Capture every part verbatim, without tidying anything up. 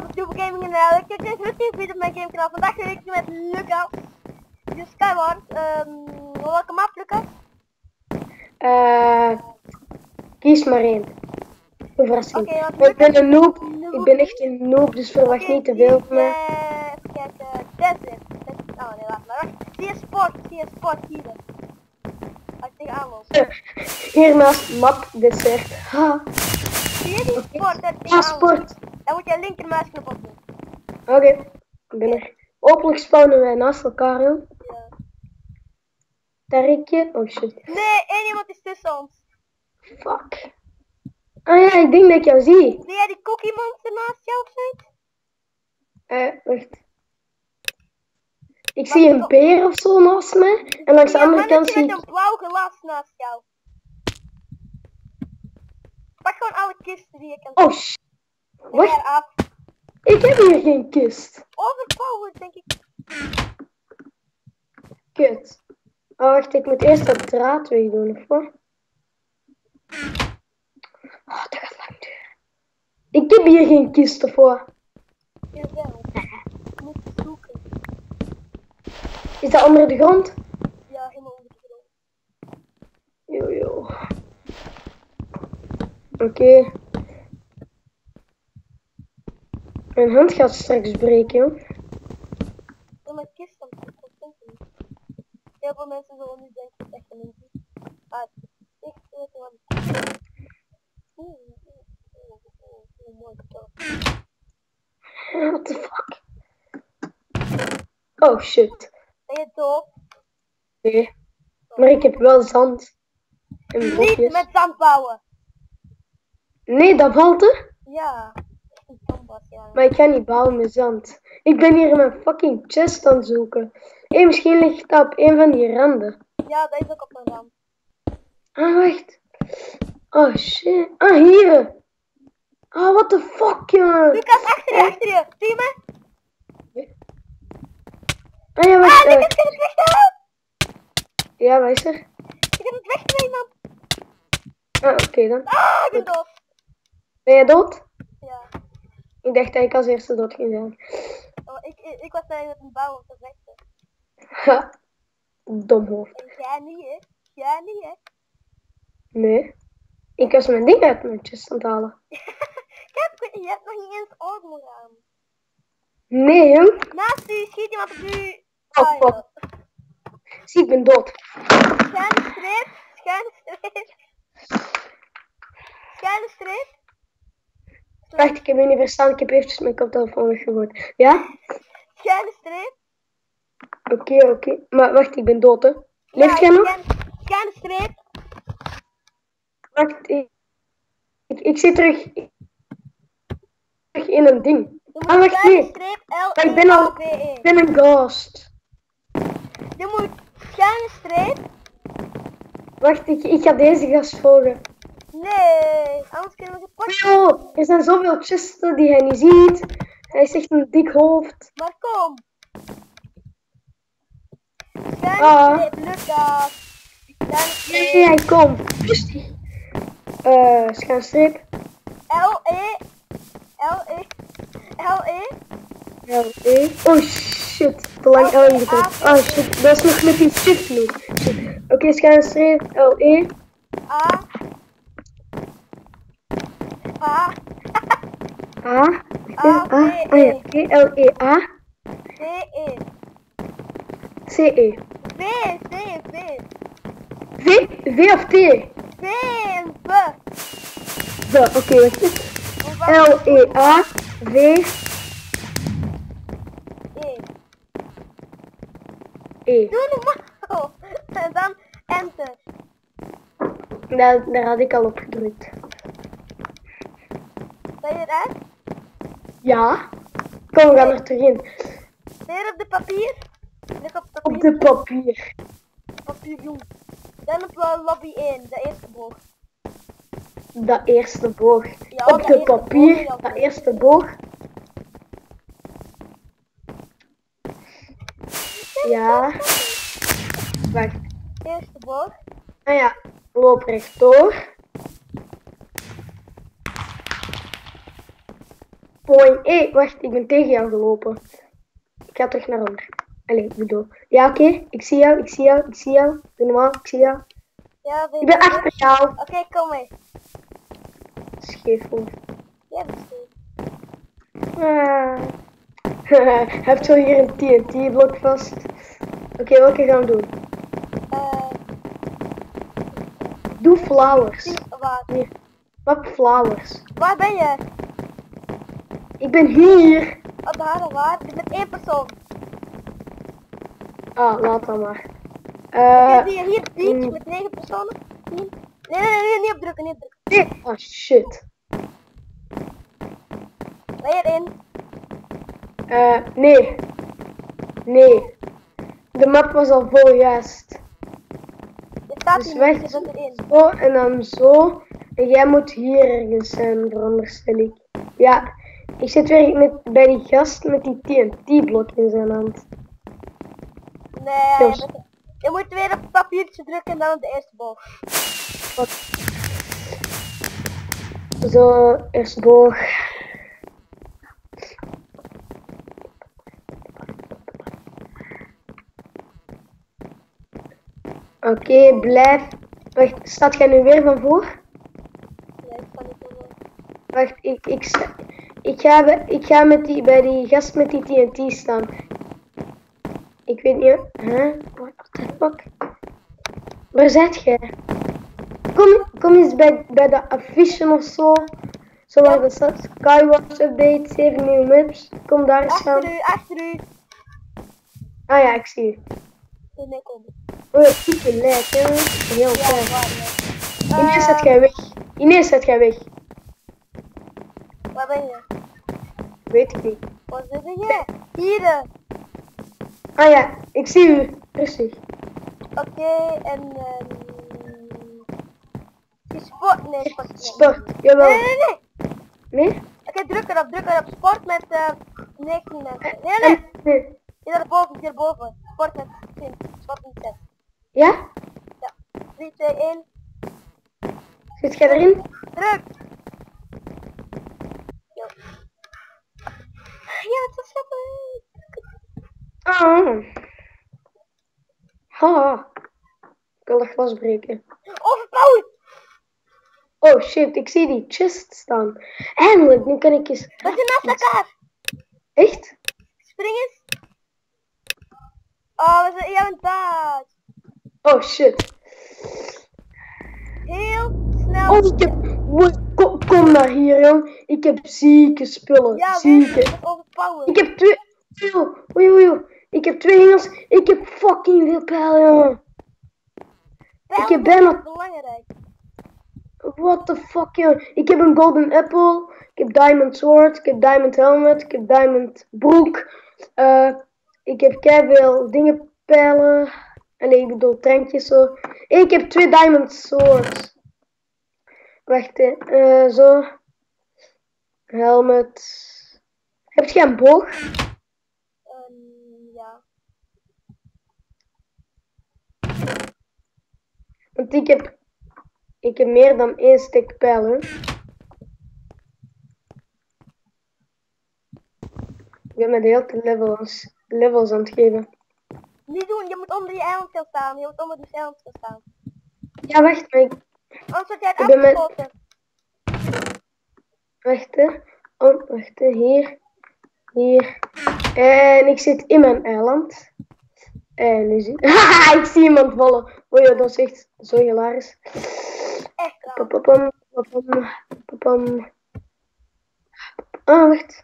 welkom to Gaming N L. Ik heb deze nieuwe video op mijn gamekanaal. Vandaag ben ik met Lucas. Dus Skyward. Um, welkom af, Lucas. Uh, kies maar één. Een verrassing. Okay, ik Lucas ben een noob. noob. Ik ben echt een noob, dus verwacht okay, niet te veel van mij. Even kijken. Desert. Oh nee, wacht maar. Zie je sport. Zie je sport hier. Als ik tegen aanloop. Hiernaast map desert. Ha. Zie je die sport? Dat ja, sport. Dan moet je linkermuisknop op doen. Oké, okay. Ik ben er. Hopelijk spawnen wij naast elkaar, joh. Ja. Tarikje. Oh shit. Nee, één iemand is tussen ons. Fuck. Ah ja, ik denk dat ik jou zie. Zie jij die cookie monster naast jou of zoiets? Eh, wacht. Ik maar zie een beer of zo naast me. En langs ja, de andere kant zie ik... met een blauw glas naast jou. Pak gewoon alle kisten die je kan zien. Oh shit. Wacht. Af. Ik heb hier geen kist. Overpowered, denk ik. Kut. Oh, wacht, ik moet eerst dat draad wegdoen, of wat? Oh, dat gaat lang duren. Ik heb hier geen kist, of wat? Jawel. Je moet zoeken. Is dat onder de grond? Ja, helemaal onder de grond. Yo, yo. Oké. Okay. Mijn hand gaat straks breken, joh. Oh, mijn kist dan. Heel veel mensen zullen nu denken dat het echt een mens is. Ah, ik weet wat het is. Oeh, oeh, oeh, oeh, oeh, mooi toch. What the fuck? Oh shit. Ben je dood? Nee. Maar ik heb wel zand. En blokjes. Niet met zand bouwen. Nee, dat valt er? Ja. Zandbas, ja. Maar ik kan niet bouwen met zand. Ik ben hier mijn fucking chest aan het zoeken. Hé, misschien ligt dat op een van die randen. Ja, dat is ook op een rand. Ah, wacht. Oh shit. Ah, hier. Ah, oh, what the fuck, jongen. Lucas, achter je, achter je. Zie je me? Ah, ja, wacht. Ah, Lucas, kan het weghalen? Ja, waar is er? Ik kan het wegnemen. Ah, oké okay, dan. Ah, ik ben dood. Ben je dood? Ja. Ik dacht dat ik als eerste dood ging zijn. Oh, ik, ik, ik was eigenlijk met een bouw om te vechten. Ha. Domhoofd. En jij niet, hè? Jij niet, hè? Nee. Ik was mijn ding uit mijn chest aan het halen. Kijk, je hebt nog niet eens armor aan. Nee, hè? Naast u schiet iemand op u. Oh, fuck. Zie, ik ben dood. Schuine streep. Schuine streep. Schuine streep. Wacht, ik heb je niet verstaan. Ik heb eventjes mijn koptelefoon weggegooid. Ja? Schuine streep. Oké, okay, oké. Okay. Maar wacht, ik ben dood, hè. Leeft jij nog? Schuine streep. Wacht, ik, ik, ik zit terug, terug in een ding. Ah, wacht, nee. Streep, ik ben al, ik ben een ghost. Je moet schuine streep. Wacht, ik, ik ga deze gast volgen. Nee, anders kunnen we gepakt. Oh, er zijn zoveel chesten die hij niet ziet. Hij is echt een dik hoofd. Maar kom. Schuine ah. streep, Lucas. Nee, nee, hij komt. Rustig. Uh, schuine streep. L E L E L E L E Oh shit, te lang L ingedrukt. Ah shit, dat is nog met die shift nu. Oké, okay, schuine streep. L E A A A A Ah ja, oké, L E A C E C E V C V V V of T? V en V. V, oké, okay, wat is het? L E A V E E. Doe normaal. En dan enter. Daar, daar had ik al op gedrukt. Ben je eruit? Ja. Kom, we gaan er terug in. Weer op de papier. Lig op papier. Op de papier. Papier, jong. Dan op uh, lobby één, de eerste boog. Dat eerste boog. Ja, op de papier, boog, dat eerste boog. Ja. Wacht. Eerste boog. Ah ja, loop rechtdoor. Boing. Hé, hey, wacht, ik ben tegen jou gelopen. Ik ga terug naar onder. Allee, ik bedoel. Ja, oké. Okay. Ik zie jou, ik zie jou, ik zie jou. Doe normaal, ik zie jou. Ja, ben ik ben achter jou. Oké, okay, kom mee. Scheef hoor. Ja, dat is scheef. Ah. Heb zo hier een T N T-blok vast. Oké, okay, welke gaan we doen? Uh, Doe flowers. Waar? Hier. Pak flowers. Waar ben je? Ik ben hier. Oh, daar, waar? Ik ben één persoon. Ah, laat dan maar. Uh, zie je hier beach mm. met negen personen? Nee, nee, nee, nee, niet opdrukken, niet opdrukken. Nee. Oh shit. Ben je erin? Uh, nee. Nee. De map was al vol, juist. Je staat dus hier weg, niet, je bent erin. Zo en dan zo. En jij moet hier ergens zijn, veronderstel ik. Ja, ik zit weer met, bij die gast met die T N T-blok in zijn hand. Nee, je, bent, je moet weer op het papiertje drukken en dan op de eerste boog. Wat? Zo, eerste boog. Oké, okay, blijf. Wacht, staat jij nu weer van voor? Ja, ik sta niet van voor. Wacht, ik, ik, ik, ga, ik ga met die, bij die gast met die T N T staan. Ik weet niet, hè? What the fuck? Waar zit jij? Kom, kom eens bij, bij de affiche of zo. Zo waar de staat Skywatch update, zeven nieuwe maps. Kom daar staan. Achter u, achter u. Ah ja, ik zie u. Nee, kom. Oh, het piekje lijkt, hè? Heel ja, fijn. uh, Ineens zet jij weg. Ineens zet jij weg. Waar ben je? Weet ik niet. Waar zit je? Hier. Ah ja, ik zie u. Rustig. Oké, okay, en... Um, die sport... Nee, sport. Nee. Sport, jawel. Nee, nee, nee. Nee? Oké, okay, druk erop, druk erop. Sport met uh, negentien mensen. Nee, nee. nee. Hier daarboven, hier boven. Sport met tien. Sport met zes. Ja? Ja. drie, twee, één. Zit jij erin? Druk. Ja. Ja, het is grappig. Ah. Ha. Ik wil dat glas breken. Overpowered. Oh shit, ik zie die chest staan. Eindelijk, nu kan ik eens... We zijn naast elkaar. Echt? Spring eens. Oh, we zijn... Ja, daar. Oh shit. Heel snel. Oh, ik heb... Kom, kom naar hier, jong. Ik heb zieke spullen. Ja, zieke. Overpowered. Ik heb twee... Oei, oei, oei. Ik heb twee hengels. Ik heb fucking veel pijlen, jongen. Ik heb bijna... belangrijk. What the fuck, joh. Ik heb een golden apple. Ik heb diamond sword. Ik heb diamond helmet. Ik heb diamond broek. Uh, ik heb keiveel dingen pijlen. En ik bedoel trankjes zo. Ik heb twee diamond swords. Wacht, hè. Uh, zo. Helmet. Heb je een boog? Um, ja. Want ik heb... Ik heb meer dan één stuk pijlen. Ik ben met de hele tijd levels, levels aan het geven. Niet doen, je moet onder die eiland gaan staan. Je moet onder die eiland gaan staan. Ja, wacht, maar ik... Anders word jij het ik ben afgeschoten. Met... Wacht, hè. Oh, wacht, hè. Hier. Hier. En ik zit in mijn eiland. En nu zie ik... ik zie iemand vallen. Oh ja, dat is echt zo hilarisch. Echt wel. Papapam, papapam, papapam. Ah, wacht.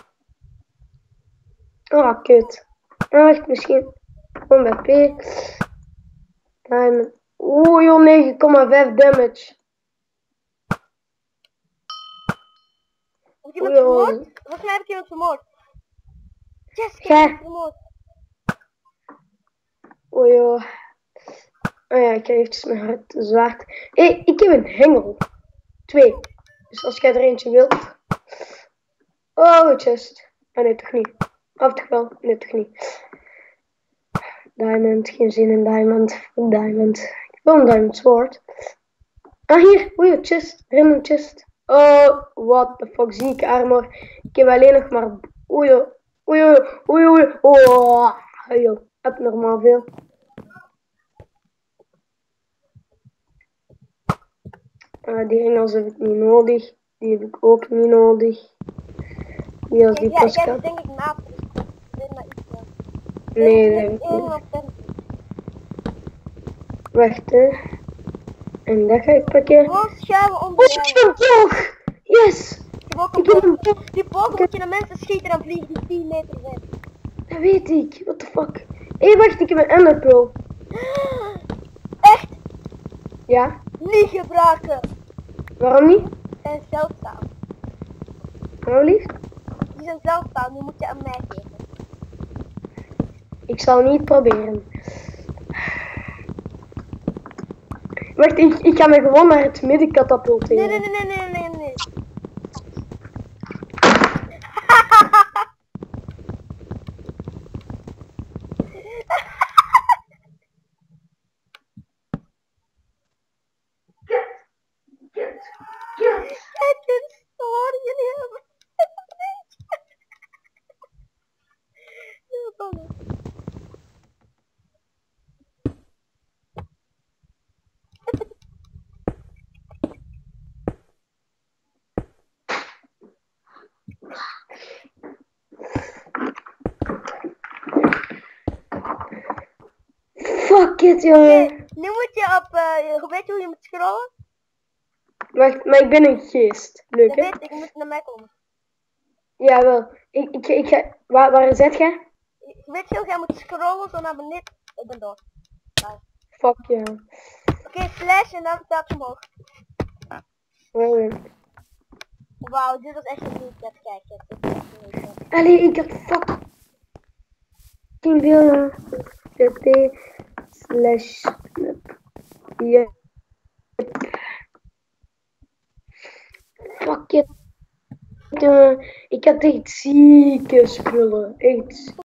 Ah, kut. Ah, wacht, misschien. Gewoon bij P. Diamond. Oeh, joh, negen komma vijf damage. Heb ik iemand vermoord? Volgens mij heb ik iemand vermoord. Yes, ik heb Gij. iemand vermoord. Oh joh. Oh ja, ik krijg eventjes mijn hart zwaard. Hé, hey, ik heb een hengel. Twee. Dus als jij er eentje wilt. Oh, chest. Ah nee, toch niet. Of toch wel? Nee, toch niet. Diamond, geen zin in diamond. Diamond. Ik wil een diamond sword. Ah, hier. Oei, chest. Random chest. Oh, what the fuck, zieke armor. Ik heb alleen nog maar... Oei, oei, oei, oei, oei. Oh, joh, heb normaal veel. Uh, die ringels heb ik niet nodig. Die heb ik ook niet nodig. Die als die Ja, pas jij kan. hebt denk ik na. Dus ik weet maar iets van. Nee, Er dat is heb ik één niet. op ten. Wacht, hè. En dat ga ik pakken. Gewoon schuiven Oh, onder ik heb een boog! Yes! Ik heb ook Ik een heb een boog. boog. Die boog moet je naar mensen schieten en vliegen die tien meter weg. Dat weet ik. What the fuck? Hé, hey, wacht, ik heb een enderpearl. Echt Ja? niet gebruiken. Waarom niet? Die zijn zeldzaam. Nou, lief? Die zijn zeldzaam, die moet je aan mij geven. Ik zal niet proberen. Wacht, ik, ik ga me gewoon naar het midden katapulteren. Nee, nee, nee, nee, nee, nee, nee. Jij kunt storen, jullie hebben. Ja, dan. Fuck it, Oké, jongen. nu moet je op, uh, weet je hoe je moet scrollen? Wacht, maar ik ben een geest. Leuk, Dat hè? weet ik, je moet naar mij komen. Jawel. Ik, ik, ik ga... Waar, waar zit jij? Je weet je, jij moet scrollen zo naar beneden. Ik ben dood. Oké, Fuck ja. okay, slash en dan telkens omhoog. Wel, ja. Wauw, dit was echt een niet net kijken. Dit is echt een niet net. Allee, ik had fucking veel, jongen. T slash... Ja. Fuck it. Jongen, ik had echt zieke spullen. Echt